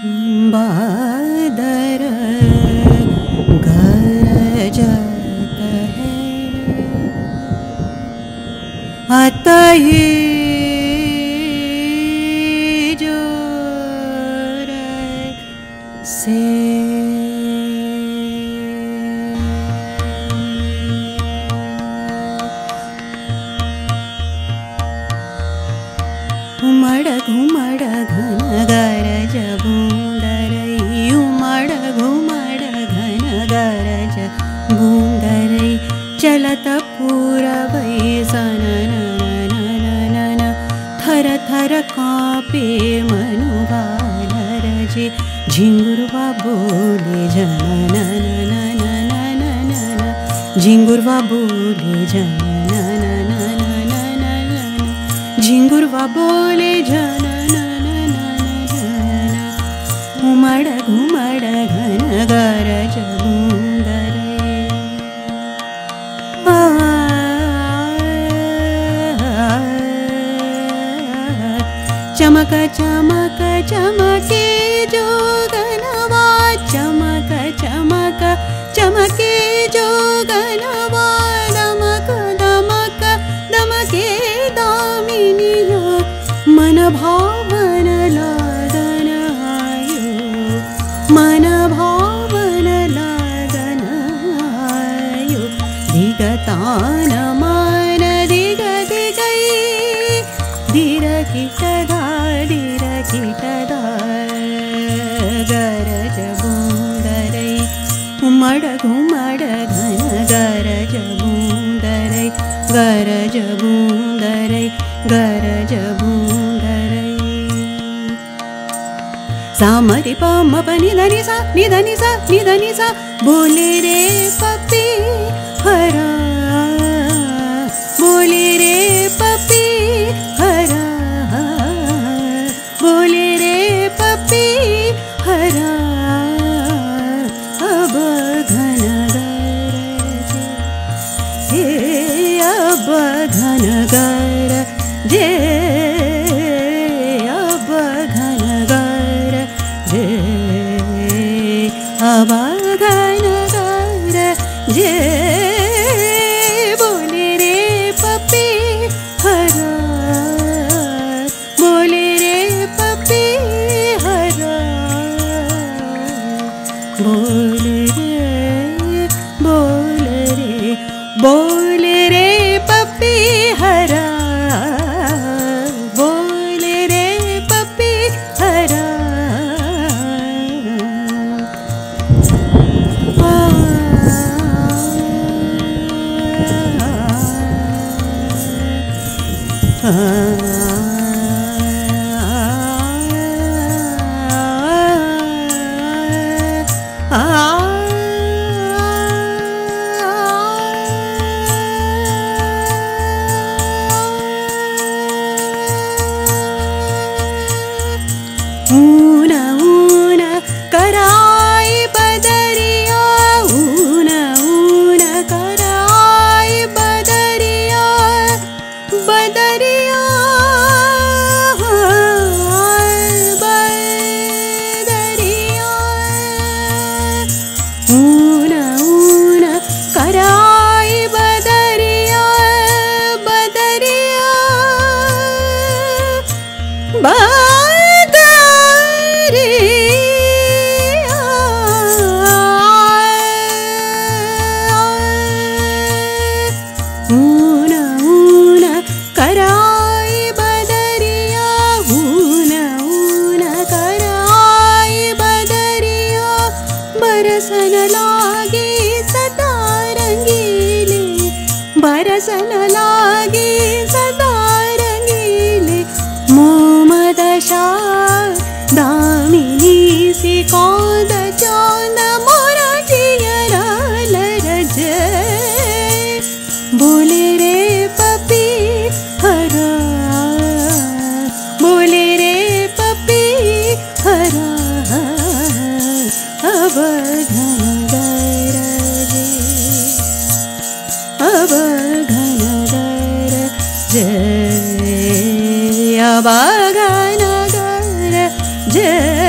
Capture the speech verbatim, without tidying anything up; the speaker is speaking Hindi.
बादर गरजत है अतहि जोर से उमड़ घुमड़ घन गरज बूंदरई उमड़ घुमड़ घन गरज बूंदरई चलत पूरवै सननननननन थर थर कांपे मनुबालर जे झिंगुरवा बोले जनननननननन झिंगुरवा बोले जननननननन झिंगुरवा बोले जननननननन उमड़ घुमड़ घन गरज बूंदरई चमक चमक चमके जोगनवा चमक चमक चमके जोगनवा दमक दमक दमके दामिनिया मन भावन लादन आयो मन भावन लादन आयो दिगतान मान दिग दिगई धीर किटदा धीर किटदा गरज बूंदरई उमड़ घुमड़ घन गरज बूंदरई गरज बूंदरई गरज बूंदरई सामरि प म प नि ध नि सा नि ध नि सा नि ध नि सा बोले रे पपी हरा बोले रे पपी हरा बोले रे पपी हरा अब घन गरज हे अब घन गरज अब घन गरज अब घन गरज बोले रे पपी हरा बोले रे पपी हरा बोले रे बोले रे बोले रे पपी हरा बोले रे पपी हरा ऊन ऊन कराई बदरिया ऊन ऊन कराई बदरिया बदरिया बदरिया ऊन ऊन कराई बदरिया बदरिया ऊन ऊन कराई बदरिया ऊन ऊन कराई बदरिया बरसन लागे सदा रंगीले बरसन लागे सदा रंगीले मोमदशा दामिनी सी कौद चांद मोरा जियरा लरज बोले रे पपी हरा बोले रे पपी हरा अब घन गरज अब घन गरज अब घन गरज